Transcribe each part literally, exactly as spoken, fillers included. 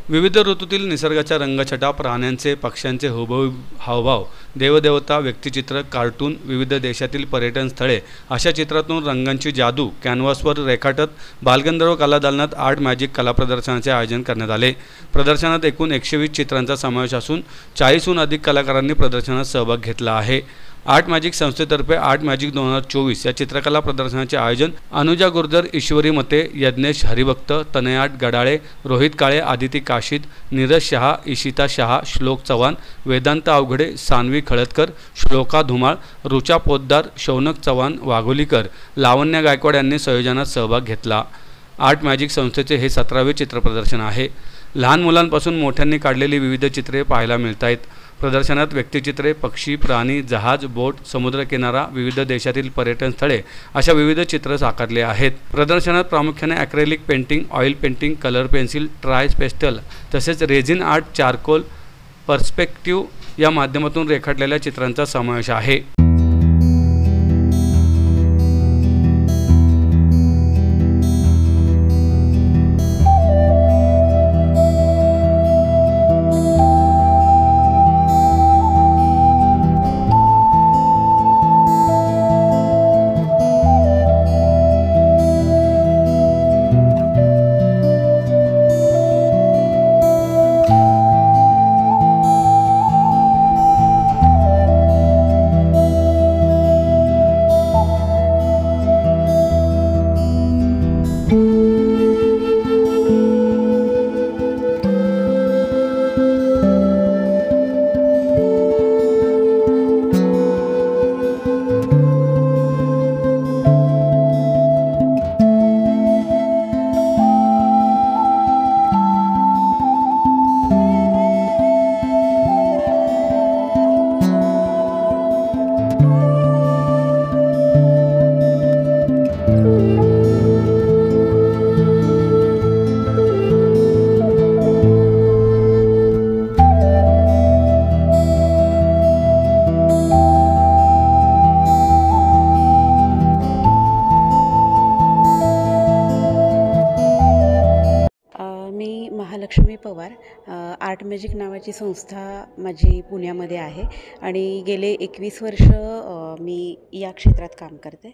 विविध ऋतूतील निसर्गाच्या रंगछटा, प्राण्यांचे पक्ष्यांचे हुबहू हावभाव, देवदेवता, व्यक्तिचित्र, कार्टून, विविध देशातील पर्यटन स्थळे अशा चित्रातून रंगांची जादू कॅनव्हासवर रेखाटत बालगंधर्व कला दालनात आर्ट मॅजिक कला प्रदर्शनाचे आयोजन करण्यात आले। प्रदर्शनात एकूण एकशे वीस चित्रांचा समावेश असून चाळीसहून अधिक कलाकारांनी प्रदर्शनात सहभाग घेतला आहे। आर्ट मॅजिक संस्थेतर्फे आर्ट मॅजिक दोन हजार चोवीस या चित्रकला प्रदर्शनाचे आयोजन अनुजा गुर्जर, ईश्वरी मते, यज्ञेश हरिभक्त, तनयाट गडाळे, रोहित काळे, आदिती काशीद, नीरज शहा, इशिता शहा, श्लोक चव्हाण, वेदांत अवघडे, सानवी खळदकर, श्लोका धुमाळ, रुचा पोद्दार, शौनक चव्हाण, वाघोलीकर, लावण्या गायकवाड यांनी संयोजनात सहभाग घेतला। आर्ट मॅजिक संस्थेचे हे सतरावे चित्रप्रदर्शन आहे। लहान मुलांपासून मोठ्यांनी काढलेली विविध चित्रे पाहायला मिळत आहेत। प्रदर्शनात व्यक्तिचित्रे, पक्षी, प्राणी, जहाज, बोट, समुद्रकिनारा, विविध देशातील पर्यटन स्थळे अशा विविध चित्र साकारले आहेत। प्रदर्शनात प्रामुख्याने acrylic painting, oil painting, colour pencil, dry pastel तसेच रेझिन आर्ट, चारकोल, पर्स्पेक्टिव्ह या माध्यमातून रेखाटलेल्या चित्रांचा समावेश आहे। मी महालक्ष्मी पवार, आर्ट मॅजिक नावाची संस्था माझी पुण्यामध्ये आहे आणि गेले एकवीस वर्ष मी या क्षेत्रात काम करते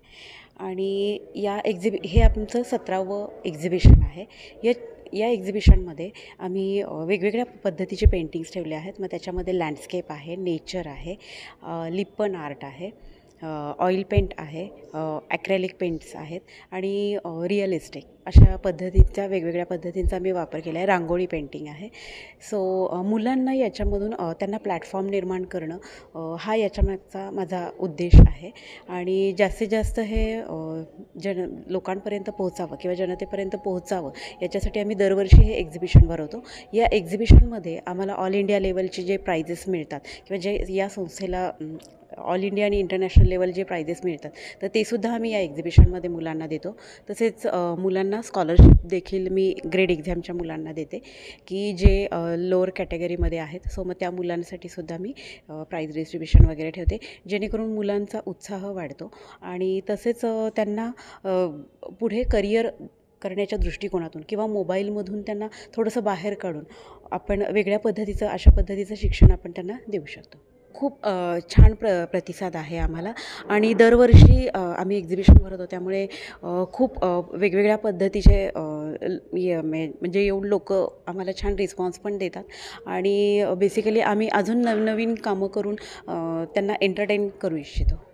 आणि या एक्झिबि हे आमचं सतरावं एक्झिबिशन आहे। या या एक्झिबिशनमध्ये आम्ही वेगवेगळ्या पद्धतीचे पेंटिंग्स ठेवले आहेत। मग त्याच्यामध्ये लँडस्केप आहे, नेचर आहे, लिप्पन आर्ट आहे, ऑइल पेंट आहे, ॲक्रेलिक पेंट्स आहेत आणि रिअलिस्टिक अशा पद्धतीचा वेगवेगळ्या पद्धतींचा मी वापर केला आहे। रांगोळी पेंटिंग आहे। सो मुलांना याच्यामधून त्यांना प्लॅटफॉर्म निर्माण करणं हा याच्यामागचा माझा उद्देश आहे आणि जास्तीत जास्त हे जन लोकांपर्यंत पोहोचावं किंवा जनतेपर्यंत पोहोचावं याच्यासाठी आम्ही दरवर्षी हे एक्झिबिशन भरवतो। या एक्झिबिशनमध्ये आम्हाला ऑल इंडिया लेवलचे जे प्राइजेस मिळतात किंवा जे या संस्थेला ऑल इंडिया आणि इंटरनॅशनल लेवल जे प्राइजेस मिळतात तर ते सुद्धा आम्ही या एक्झिबिशनमध्ये मुलांना देतो। तसेच मुलांना स्कॉलरशिप देखील मी ग्रेड एक्झामच्या मुलांना देते की जे लोअर कॅटेगरीमध्ये आहेत। सो मग त्या मुलांसाठी सुद्धा मी प्राइज डिस्ट्रीब्युशन वगैरे ठेवते जेणेकरून मुलांचा उत्साह वाढतो आणि तसेच त्यांना पुढे करिअर करण्याच्या दृष्टिकोनातून किंवा मोबाईलमधून त्यांना थोडंसं बाहेर काढून आपण वेगळ्या पद्धतीचं अशा पद्धतीचं शिक्षण आपण त्यांना देऊ शकतो। खूप छान प्र प्रतिसाद आहे आम्हाला आणि दरवर्षी आम्ही एक्झिबिशन भरवतो त्यामुळे खूप वेगवेगळ्या पद्धतीचे म्हणजे येऊन लोक आम्हाला छान रिस्पॉन्स पण देतात आणि बेसिकली आम्ही अजून नवनवीन कामं करून त्यांना एंटरटेन करू इच्छितो।